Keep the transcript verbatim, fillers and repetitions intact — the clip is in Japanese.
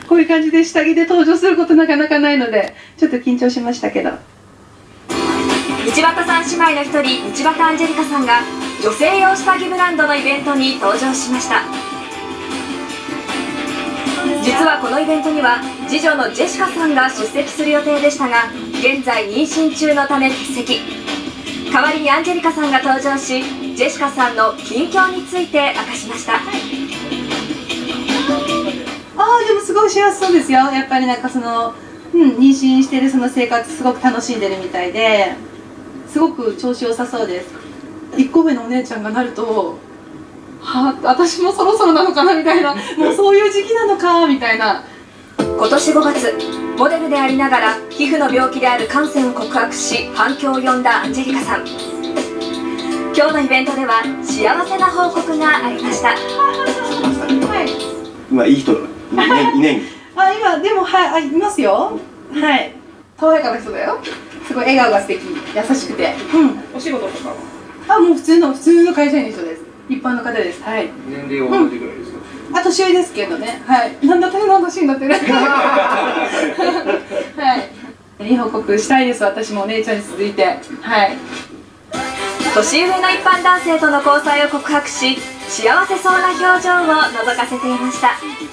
こういう感じで下着で登場することなかなかないのでちょっと緊張しましたけど。 道端さん姉妹の一人、道端アンジェリカさんが女性用下着ブランドのイベントに登場しました。実はこのイベントには次女のジェシカさんが出席する予定でしたが、現在妊娠中のため欠席。代わりにアンジェリカさんが登場し、ジェシカさんの近況について明かしました。ああ、でもすごい幸せそうですよ。やっぱりなんかその、うん、妊娠してるその生活すごく楽しんでるみたいで、すごく調子良さそうです。いっこめのお姉ちゃんがなると、はあ、私もそろそろなのかなみたいな、もうそういう時期なのかみたいな。 今年ごがつ、モデルでありながら皮膚の病気である感染を告白し反響を呼んだアンジェリカさん。今日のイベントでは幸せな報告がありました。 はい、 今いい人いないあ、今でもはい、いますよ。はい、爽やかな人だよ。すごい笑顔が素敵、優しくて。うん。 お仕事とかは？ あ、もう普通の普通の会社員の人です。一般の方です。はい。 年齢は同じぐらいですか？ うん、あ、年上ですけどね。はい。なんだってなんだしになってる。はい。いい報告したいです。私もお姉ちゃんに続いて。はい。 年上の一般男性との交際を告白し、幸せそうな表情を覗かせていました。